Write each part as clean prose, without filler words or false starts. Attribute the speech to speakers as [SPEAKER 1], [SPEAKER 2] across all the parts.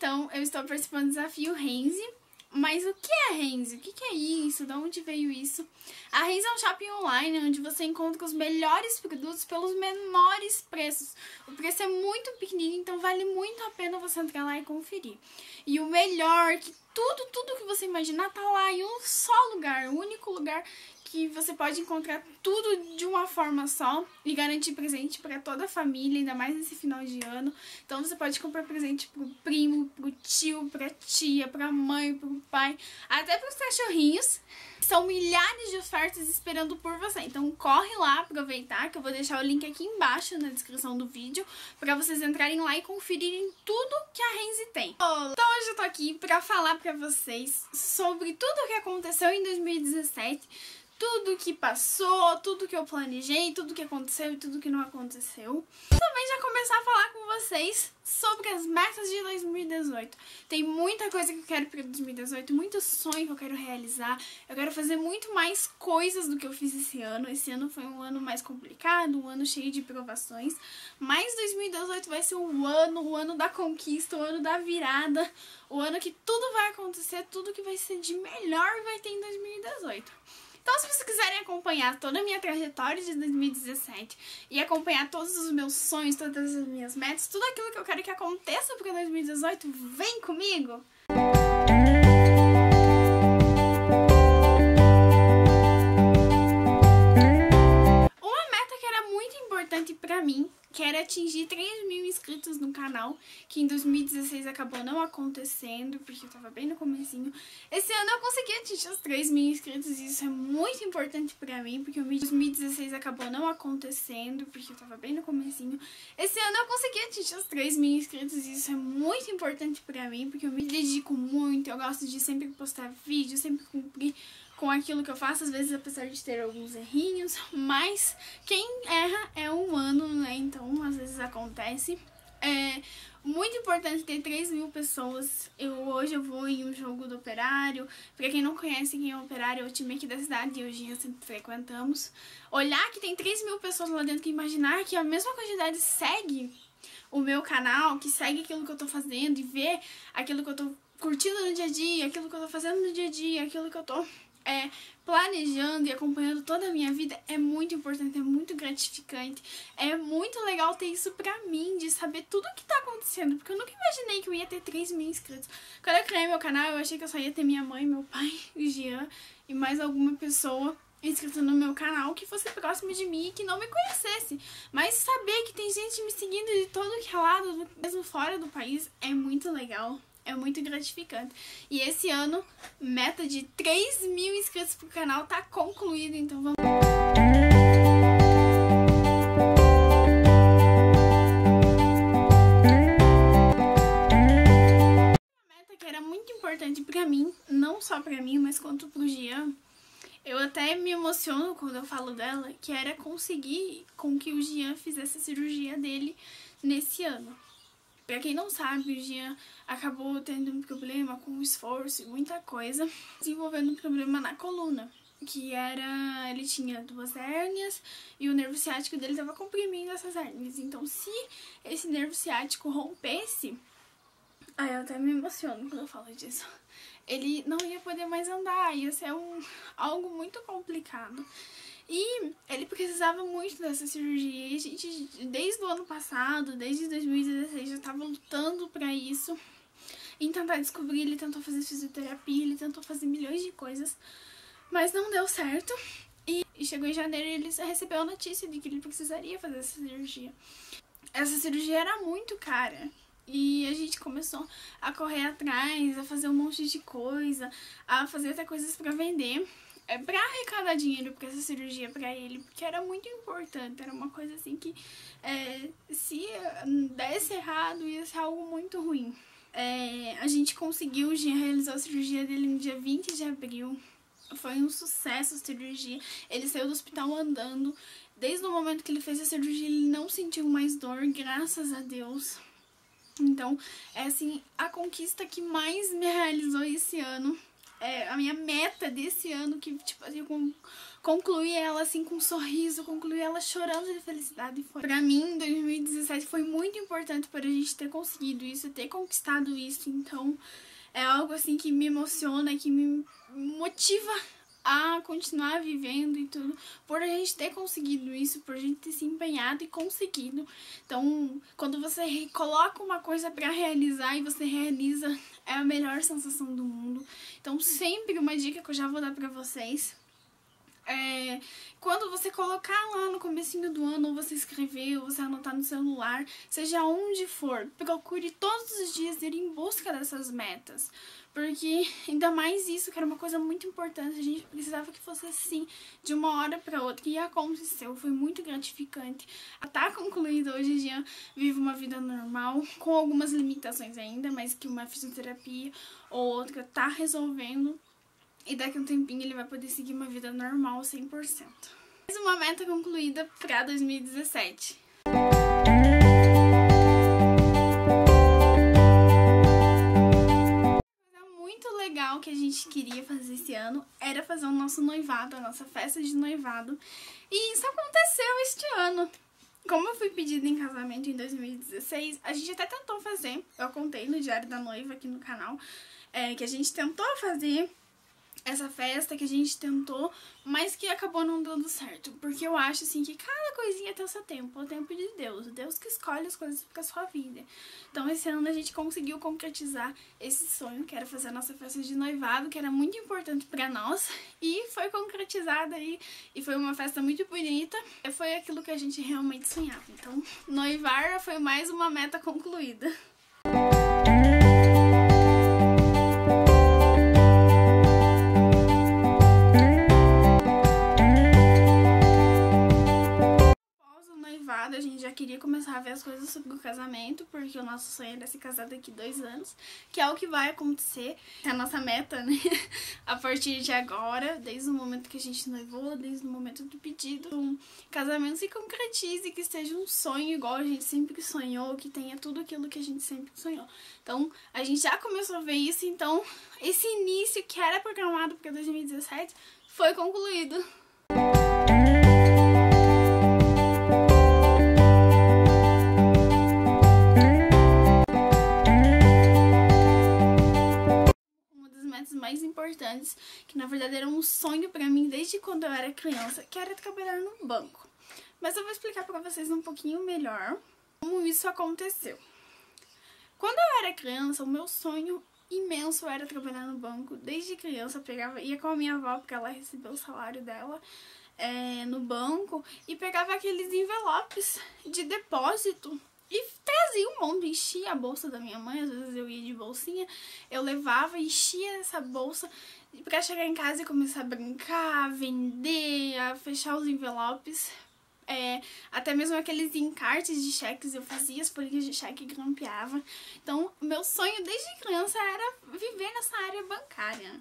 [SPEAKER 1] Então, eu estou participando do desafio Renzi. Mas o que é Renzi? O que é isso? De onde veio isso? A Renzi é um shopping online onde você encontra os melhores produtos pelos menores preços. O preço é muito pequenininho, então vale muito a pena você entrar lá e conferir. E o melhor, que tudo que você imaginar tá lá em um só lugar, um único lugar que você pode encontrar tudo de uma forma só e garantir presente para toda a família, ainda mais nesse final de ano. Então você pode comprar presente pro primo, pro tio, pra tia, pra mãe, pro pai, até pros cachorrinhos. São milhares de ofertas esperando por você. Então corre lá aproveitar, que eu vou deixar o link aqui embaixo na descrição do vídeo para vocês entrarem lá e conferirem tudo que a Renzi tem. Então hoje eu tô aqui para falar para vocês sobre tudo o que aconteceu em 2017, tudo que passou, tudo que eu planejei, tudo que aconteceu e tudo que não aconteceu. E também já começar a falar com vocês sobre as metas de 2018. Tem muita coisa que eu quero para 2018, muito sonho que eu quero realizar. Eu quero fazer muito mais coisas do que eu fiz esse ano. Esse ano foi um ano mais complicado, um ano cheio de provações. Mas 2018 vai ser o ano da conquista, o ano da virada, o ano que tudo vai acontecer, tudo que vai ser de melhor vai ter em 2018. Então, se vocês quiserem acompanhar toda a minha trajetória de 2017 e acompanhar todos os meus sonhos, todas as minhas metas, tudo aquilo que eu quero que aconteça para 2018, vem comigo! Uma meta que era muito importante para mim, que era atingir 3.000 inscritos no canal, que em 2016 acabou não acontecendo, porque eu tava bem no comecinho. Esse ano eu consegui atingir os 3.000 inscritos e isso é muito importante pra mim, porque em 2016 acabou não acontecendo, porque eu tava bem no comecinho. Esse ano eu consegui atingir os 3.000 inscritos e isso é muito importante pra mim, porque eu me dedico muito, eu gosto de sempre postar vídeo, sempre cumprir com aquilo que eu faço, às vezes apesar de ter alguns errinhos, mas quem erra é humano, né? Então às vezes acontece. É muito importante ter 3.000 pessoas. Hoje eu vou em um jogo do Operário. Pra quem não conhece quem é o Operário, é o time aqui da cidade e hoje sempre frequentamos. Olhar que tem 3.000 pessoas lá dentro, que imaginar que a mesma quantidade segue o meu canal, que segue aquilo que eu tô fazendo e vê aquilo que eu tô curtindo no dia a dia, aquilo que eu tô fazendo no dia a dia, aquilo que eu tô planejando e acompanhando toda a minha vida, é muito importante, é muito gratificante, é muito legal ter isso pra mim, de saber tudo o que tá acontecendo, porque eu nunca imaginei que eu ia ter 3.000 inscritos. Quando eu criei meu canal, eu achei que eu só ia ter minha mãe, meu pai, o Jean e mais alguma pessoa inscrita no meu canal que fosse próximo de mim e que não me conhecesse. Mas saber que tem gente me seguindo de todo que é lado, mesmo fora do país, é muito legal. É muito gratificante. E esse ano, meta de 3.000 inscritos pro canal tá concluída, então vamos... Uma meta que era muito importante pra mim, não só pra mim, mas quanto pro Jean, eu até me emociono quando eu falo dela, que era conseguir com que o Jean fizesse a cirurgia dele nesse ano. Pra quem não sabe, o Jean acabou tendo um problema com esforço e muita coisa, desenvolvendo um problema na coluna, que era, ele tinha 2 hérnias e o nervo ciático dele estava comprimindo essas hérnias. Então, se esse nervo ciático rompesse, eu até me emociono quando eu falo disso, ele não ia poder mais andar, ia ser algo muito complicado. E ele precisava muito dessa cirurgia e a gente, desde o ano passado, desde 2016, já estava lutando pra isso. Em tentar descobrir, ele tentou fazer fisioterapia, ele tentou fazer milhões de coisas, mas não deu certo. E chegou em janeiro e ele recebeu a notícia de que ele precisaria fazer essa cirurgia. Essa cirurgia era muito cara. E a gente começou a correr atrás, a fazer um monte de coisa, a fazer até coisas pra vender. Pra arrecadar dinheiro pra essa cirurgia pra ele, porque era muito importante, era uma coisa assim que se desse errado ia ser algo muito ruim. A gente conseguiu realizar a cirurgia dele no dia 20 de abril, foi um sucesso a cirurgia, ele saiu do hospital andando, desde o momento que ele fez a cirurgia ele não sentiu mais dor, graças a Deus. Então, é assim, a conquista que mais me realizou esse ano. A minha meta desse ano, que tipo assim, concluir ela assim com um sorriso, concluir ela chorando de felicidade. Pra mim, 2017 foi muito importante para a gente ter conseguido isso, ter conquistado isso. Então é algo assim que me emociona, que me motiva a continuar vivendo e tudo, por a gente ter conseguido isso, por a gente ter se empenhado e conseguido. Então, quando você coloca uma coisa pra realizar e você realiza, é a melhor sensação do mundo. Então, sempre uma dica que eu já vou dar pra vocês quando você colocar lá no comecinho do ano, ou você escrever, ou você anotar no celular, seja onde for, procure todos os dias ir em busca dessas metas. Porque ainda mais isso, que era uma coisa muito importante, a gente precisava que fosse assim, de uma hora para outra. E aconteceu, foi muito gratificante. Tá concluído hoje, Jean vive uma vida normal, com algumas limitações ainda, mas que uma fisioterapia ou outra tá resolvendo. E daqui a um tempinho ele vai poder seguir uma vida normal 100%. Mais uma meta concluída para 2017. Muito legal que a gente queria fazer esse ano era fazer o nosso noivado, a nossa festa de noivado. E isso aconteceu este ano. Como eu fui pedida em casamento em 2016, a gente até tentou fazer. Eu contei no Diário da Noiva aqui no canal que a gente tentou fazer essa festa, que a gente tentou, mas que acabou não dando certo. Porque eu acho assim que cada coisinha tem o seu tempo, o tempo de Deus. Deus que escolhe as coisas pra sua vida. Então esse ano a gente conseguiu concretizar esse sonho, que era fazer a nossa festa de noivado, que era muito importante pra nós. E foi concretizada aí, e foi uma festa muito bonita. E foi aquilo que a gente realmente sonhava. Então noivar foi mais uma meta concluída. A gente já queria começar a ver as coisas sobre o casamento, porque o nosso sonho era se casar daqui 2 anos, que é o que vai acontecer, é a nossa meta, né? A partir de agora, desde o momento que a gente noivou, desde o momento do pedido, um casamento se concretize, que seja um sonho igual a gente sempre sonhou, que tenha tudo aquilo que a gente sempre sonhou. Então, a gente já começou a ver isso, então esse início que era programado para 2017 foi concluído. Mais importantes, que na verdade era um sonho pra mim desde quando eu era criança, que era trabalhar no banco. Mas eu vou explicar pra vocês um pouquinho melhor como isso aconteceu. Quando eu era criança, o meu sonho imenso era trabalhar no banco. Desde criança eu ia com a minha avó, porque ela recebeu o salário dela no banco, e pegava aqueles envelopes de depósito e trazia um monte, enchia a bolsa da minha mãe, às vezes eu ia de bolsinha, eu levava, enchia essa bolsa pra chegar em casa e começar a brincar, a vender, a fechar os envelopes. Até mesmo aqueles encartes de cheques eu fazia, as folhinhas de cheque e grampeava. Então, meu sonho desde criança era viver nessa área bancária.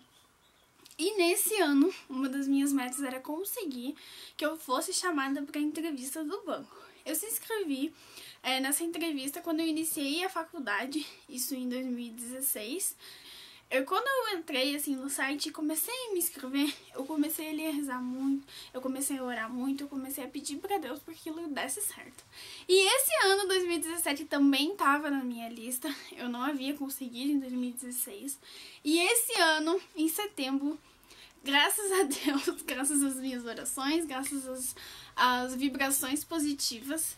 [SPEAKER 1] E nesse ano, uma das minhas metas era conseguir que eu fosse chamada para a entrevista do banco. Eu se inscrevi nessa entrevista quando eu iniciei a faculdade, isso em 2016. Quando eu entrei assim no site e comecei a me inscrever, eu comecei a rezar muito, eu comecei a orar muito, eu comecei a pedir pra Deus para que aquilo desse certo. E esse ano, 2017, também estava na minha lista, eu não havia conseguido em 2016. E esse ano, em setembro, graças a Deus, graças às minhas orações, graças às vibrações positivas,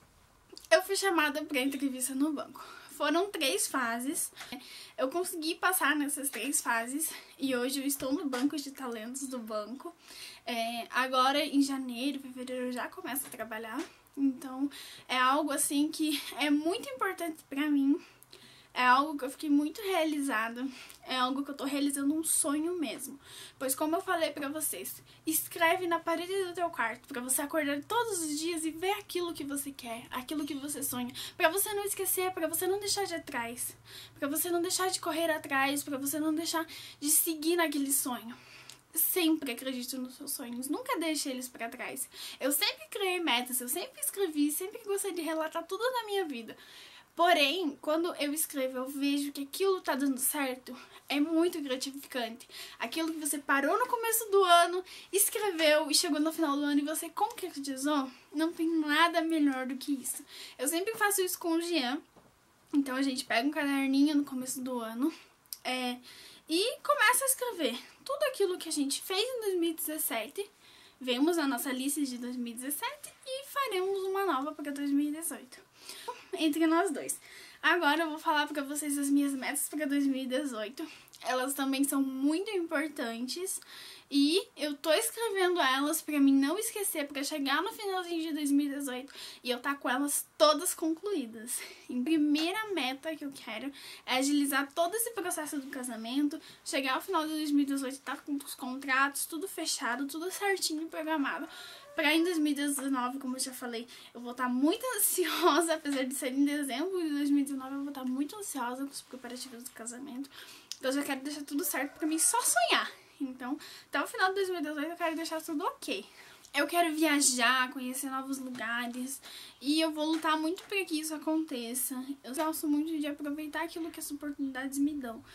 [SPEAKER 1] eu fui chamada para entrevista no banco. Foram 3 fases, eu consegui passar nessas 3 fases e hoje eu estou no banco de talentos do banco. Agora em janeiro, fevereiro eu já começo a trabalhar, então é algo assim que é muito importante para mim. É algo que eu fiquei muito realizada, é algo que eu tô realizando um sonho mesmo. Pois como eu falei pra vocês, escreve na parede do teu quarto pra você acordar todos os dias e ver aquilo que você quer, aquilo que você sonha. Pra você não esquecer, pra você não deixar de ir atrás, pra você não deixar de correr atrás, pra você não deixar de seguir naquele sonho. Sempre acredite nos seus sonhos, nunca deixe eles pra trás. Eu sempre criei metas, eu sempre escrevi, sempre gostei de relatar tudo na minha vida. Porém, quando eu escrevo, eu vejo que aquilo tá dando certo, é muito gratificante. Aquilo que você parou no começo do ano, escreveu e chegou no final do ano e você concretizou, não tem nada melhor do que isso. Eu sempre faço isso com o Jean. Então a gente pega um caderninho no começo do ano e começa a escrever tudo aquilo que a gente fez em 2017. Vemos a nossa lista de 2017 e faremos uma nova para 2018. Entre nós dois. Agora eu vou falar para vocês as minhas metas para 2018. Elas também são muito importantes e eu tô escrevendo elas para mim não esquecer, para chegar no finalzinho de 2018 e eu tá com elas todas concluídas. A primeira meta que eu quero é agilizar todo esse processo do casamento, chegar ao final de 2018 e tá com os contratos tudo fechado, tudo certinho, programado. Pra em 2019, como eu já falei, eu vou estar muito ansiosa, apesar de ser em dezembro de 2019, eu vou estar muito ansiosa com os preparativos do casamento. Então eu já quero deixar tudo certo pra mim só sonhar. Então, até o final de 2018 eu quero deixar tudo ok. Eu quero viajar, conhecer novos lugares e eu vou lutar muito para que isso aconteça. Eu gosto muito de aproveitar aquilo que as oportunidades me dão.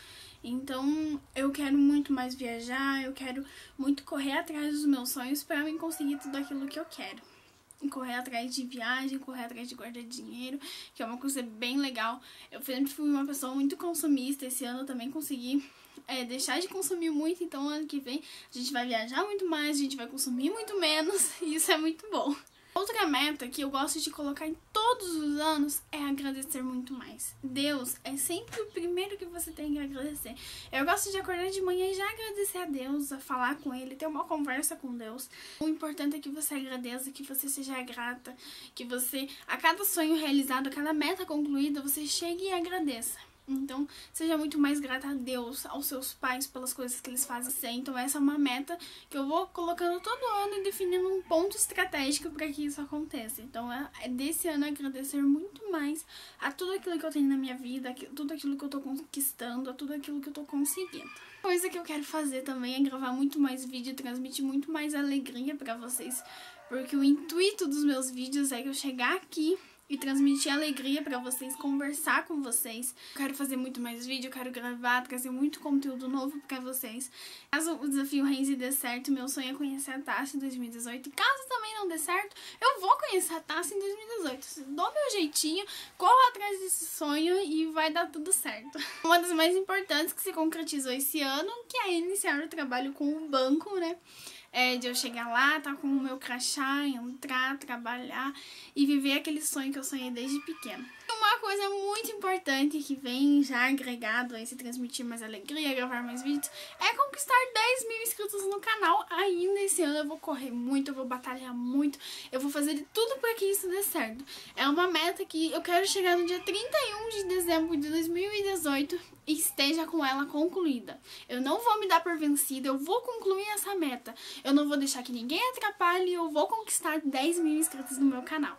[SPEAKER 1] Então, eu quero muito mais viajar, eu quero muito correr atrás dos meus sonhos para mim conseguir tudo aquilo que eu quero. Correr atrás de viagem, correr atrás de guardar dinheiro, que é uma coisa bem legal. Eu sempre fui uma pessoa muito consumista, esse ano eu também consegui deixar de consumir muito, então ano que vem a gente vai viajar muito mais, a gente vai consumir muito menos, e isso é muito bom. Outra meta que eu gosto de colocar em todos os anos é agradecer muito mais. Deus é sempre o primeiro que você tem que agradecer. Eu gosto de acordar de manhã e já agradecer a Deus, a falar com Ele, ter uma conversa com Deus. O importante é que você agradeça, que você seja grata, que você, a cada sonho realizado, a cada meta concluída, você chegue e agradeça. Então, seja muito mais grata a Deus, aos seus pais, pelas coisas que eles fazem. Então, essa é uma meta que eu vou colocando todo ano e definindo um ponto estratégico para que isso aconteça. Então, é desse ano agradecer muito mais a tudo aquilo que eu tenho na minha vida, a tudo aquilo que eu tô conquistando, a tudo aquilo que eu tô conseguindo. Coisa que eu quero fazer também é gravar muito mais vídeo, transmitir muito mais alegria para vocês, porque o intuito dos meus vídeos é que eu chegar aqui e transmitir alegria pra vocês, conversar com vocês. Eu quero fazer muito mais vídeo, eu quero gravar, trazer muito conteúdo novo pra vocês. Caso o desafio Renzi dê certo, meu sonho é conhecer a Tassi em 2018. Caso também não dê certo, eu vou conhecer a Tassi em 2018. Dou meu jeitinho, corro atrás desse sonho e vai dar tudo certo. Uma das mais importantes que se concretizou esse ano, que é iniciar o trabalho com o banco, né? De eu chegar lá, tá com o meu crachá, entrar, trabalhar e viver aquele sonho que eu sonhei desde pequena. Uma coisa muito importante que vem já agregado a esse transmitir mais alegria, gravar mais vídeos, é conquistar 10 mil inscritos no canal. Ainda esse ano eu vou correr muito, eu vou batalhar muito, eu vou fazer de tudo para que isso dê certo. É uma meta que eu quero chegar no dia 31 de dezembro de 2018 e esteja com ela concluída. Eu não vou me dar por vencida, eu vou concluir essa meta. Eu não vou deixar que ninguém atrapalhe, eu vou conquistar 10 mil inscritos no meu canal.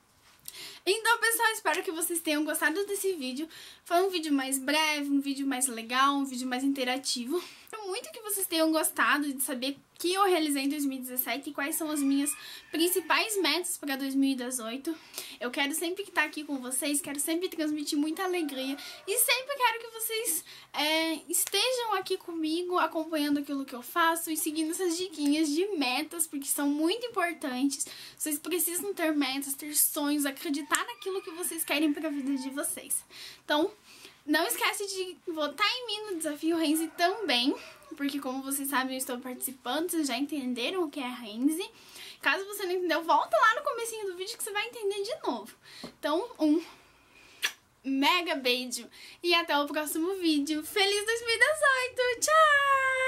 [SPEAKER 1] Então, pessoal, espero que vocês tenham gostado desse vídeo. Foi um vídeo mais breve, um vídeo mais legal, um vídeo mais interativo. Espero muito que vocês tenham gostado de saber o que eu realizei em 2017 e quais são as minhas principais metas para 2018. Eu quero sempre estar aqui com vocês, quero sempre transmitir muita alegria e sempre quero que vocês estejam aqui comigo, acompanhando aquilo que eu faço e seguindo essas diquinhas de metas, porque são muito importantes. Vocês precisam ter metas, ter sonhos, acreditar naquilo que vocês querem para a vida de vocês. Então, não esquece de votar em mim no Desafio Renzi também, porque como vocês sabem, eu estou participando, vocês já entenderam o que é Renzi. Caso você não entendeu, volta lá no comecinho do vídeo que você vai entender de novo. Então, um mega beijo e até o próximo vídeo. Feliz 2018! Tchau!